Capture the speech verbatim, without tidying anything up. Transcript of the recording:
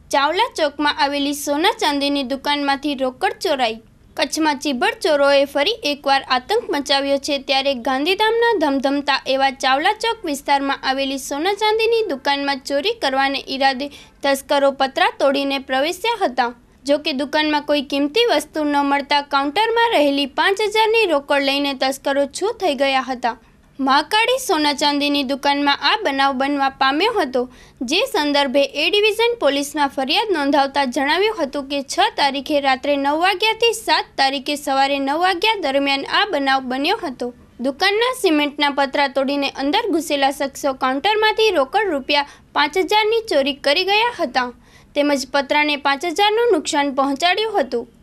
ચાવલા ચોકમાં આવેલી સોના ચાંદીની દુકાનમાંથી રોકડ ચોરાઈ। કચ્છમાં ચીબડ ચોરોએ ફરી એકવાર આતંક મચાવ્યો છે। ત્યારે ગાંધીધામના ધમધમતા એવા ચાવલા ચોક વિસ્તારમાં આવેલી સોના ચાંદીની દુકાનમાં ચોરી કરવાને ઈરાદે તસ્કરો પતરા તોડીને પ્રવેશ્યા હતા। જો કે દુકાનમાં કોઈ કિંમતી વસ્તુ ન મળતા કાઉન્ટરમાં રહેલી પાંચ હજારની રોકડ લઈને તસ્કરો છૂ થઈ ગયા હતા। મહાકાળી સોના ચાંદીની દુકાનમાં આ બનાવ બનવા પામ્યો હતો, જે સંદર્ભે એ ડિવિઝન પોલીસમાં ફરિયાદ નોંધાવતા જણાવ્યું હતું કે છ તારીખે રાત્રે નવ વાગ્યાથી સાત તારીખે સવારે નવ વાગ્યા દરમિયાન આ બનાવ બન્યો હતો। દુકાનના સિમેન્ટના પતરા તોડીને અંદર ઘૂસેલા શખ્સો કાઉન્ટરમાંથી રોકડ રૂપિયા પાંચ હજારની ચોરી કરી ગયા હતા, તેમજ પતરાને પાંચ હજારનું નુકસાન પહોંચાડ્યું હતું।